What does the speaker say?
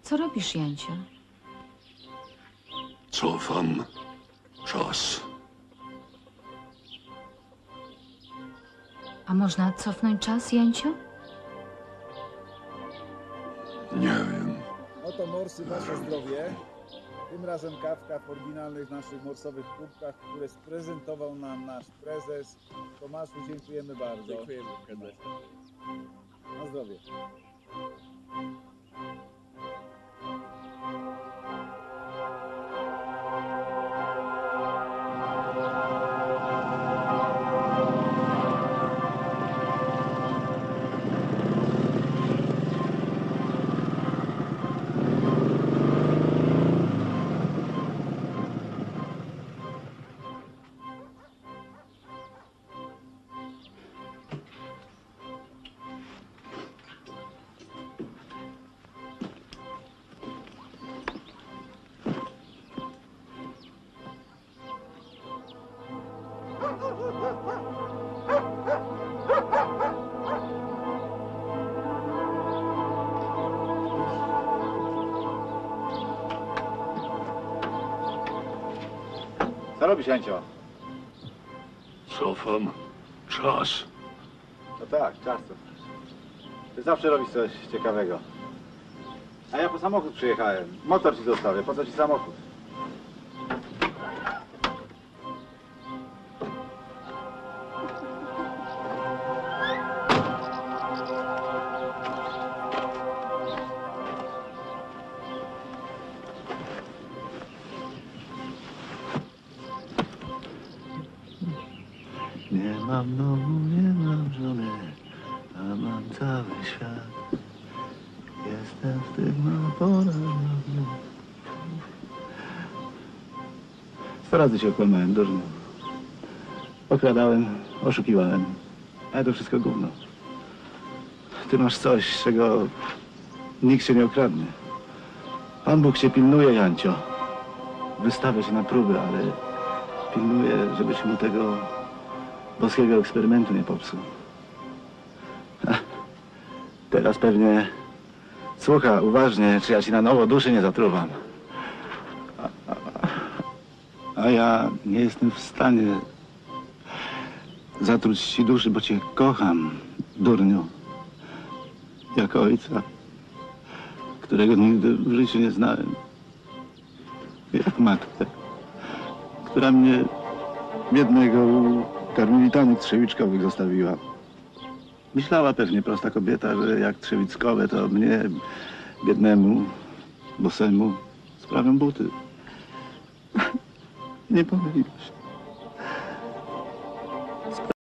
Co robisz, Janciu? Cofam czas. A można cofnąć czas, Janciu? Nie wiem. Oto morsy, wasze zdrowie. Tym razem kawka w oryginalnych naszych morsowych kubkach, które sprezentował nam nasz prezes. Tomaszu, dziękujemy bardzo. Dziękujemy, prezesie. Na zdrowie. Co robisz, Jancio? Cofam czas. No tak, czas to. Ty zawsze robisz coś ciekawego. A ja po samochód przyjechałem. Motor ci zostawię. Po co ci samochód? Nie mam domu, nie mam żony, a mam cały świat. Jestem stygma poranny. 100 razy się okłamałem, durno. Okradałem, oszukiwałem. Ale to wszystko gówno. Ty masz coś, czego nikt się nie okradnie. Pan Bóg cię pilnuje, Jancio. Wystawia się na próby, ale pilnuje, żebyś mu tego boskiego eksperymentu nie popsuł. Teraz pewnie słucha uważnie, czy ja ci na nowo duszy nie zatruwam. A ja nie jestem w stanie zatruć ci duszy, bo cię kocham, durniu. Jako ojca, którego nigdy w życiu nie znałem. Jak matkę, która mnie biednego u karmelitanek trzewiczkowych zostawiła. Myślała pewnie prosta kobieta, że jak trzewickowe, to mnie, biednemu, bosemu, sprawią buty. Nie pomyliła się.